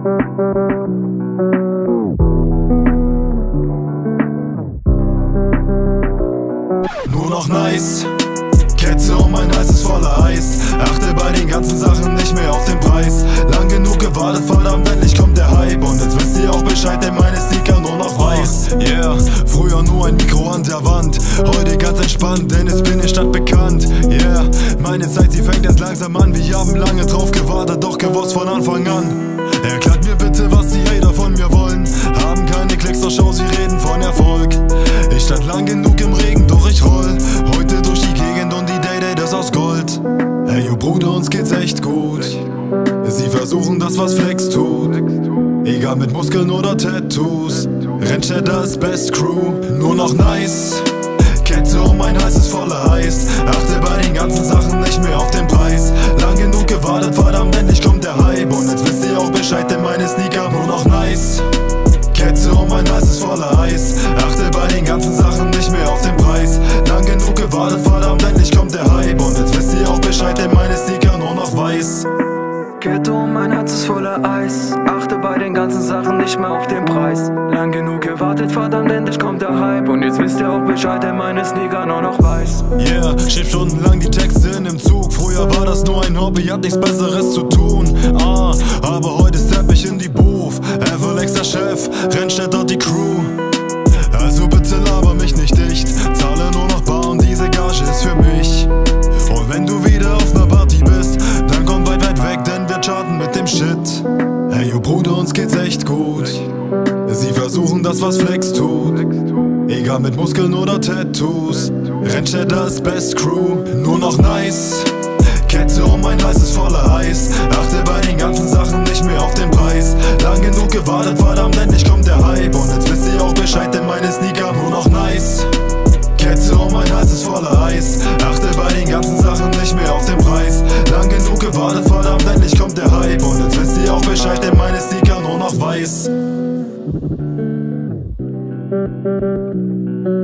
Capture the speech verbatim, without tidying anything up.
Nur noch nice, Kette um mein Hals ist voller Eis. Achte bei den ganzen Sachen nicht mehr auf den Preis. Lang genug gewartet, verdammt, endlich kommt der Hype. Und jetzt wisst ihr auch Bescheid, denn meine Sneaker nur noch weiß. Yeah, früher nur ein Mikro an der Wand, heute ganz entspannt, denn jetzt bin ich stadtbekannt. Yeah, meine Zeit, sie fängt erst langsam an. Wir haben lange drauf gewartet, doch gewusst von Anfang an. Erklärt mir bitte, was die Hater von mir wollen. Haben keine Klicks zur Show, sie reden von Erfolg. Ich stand lang genug im Regen, doch ich roll heute durch die Gegend und die Day-Day ist aus Gold. Hey, yo Bruder, uns geht's echt gut. Sie versuchen das, was Flex tut. Egal mit Muskeln oder Tattoos. Rennstädter ist Best Crew. Nur noch nice, Kette um mein Hals ist voller Eis. Achte bei den ganzen Sachen nicht mehr auf den Preis. Lang genug gewartet, verdammt, endlich kommt der Hype. Und jetzt wisst ihr auch Bescheid, denn meine Sneaker nur noch nice. Kette um mein Hals ist voller Eis. Achte bei den ganzen Sachen nicht mehr auf den Preis. Lang genug gewartet, verdammt, endlich kommt der Hype. Und jetzt wisst ihr auch Bescheid, denn meine Sneaker nur noch weiß. Kette um mein Herz ist voller Eis. Achte bei den ganzen Sachen nicht mehr auf den Preis. Lang genug gewartet, verdammt, endlich kommt der Hype. Und jetzt wisst ihr auch Bescheid, denn meine Sneaker nur noch weiß. Yeah, schrieb stundenlang die Texte in dem Zug. Früher war das nur ein Hobby, hat nichts Besseres zu tun. Ah, aber heute step ich in die Booth. Everlex der Chef, Rennstädter die Crew. Also bitte laber mich nicht dicht. Zahle nur noch bar und diese Gage ist für mich. Und wenn du wieder auf ner Party bist, dann komm weit, weit weg, denn wir charten mit dem Shit. Hey, yo Bruder, uns geht's echt gut. Sie versuchen das, was Flex tut. Egal mit Muskeln oder Tattoos. Rennstädter ist Best Crew. Nur noch nice, Kette um mein Hals ist voller Eis. Achte bei den ganzen Sachen nicht mehr auf den Preis. Lang genug gewartet, verdammt, endlich kommt der Hype. Und jetzt wisst ihr auch Bescheid, denn meine Sneaker nur noch nice. Kette um mein Hals ist voller Eis. Achte bei den ganzen Sachen nicht mehr auf den Preis. Lang genug gewartet, verdammt, endlich kommt der Hype. Und jetzt wisst ihr auch Bescheid, denn meine Sneaker nur noch weiß.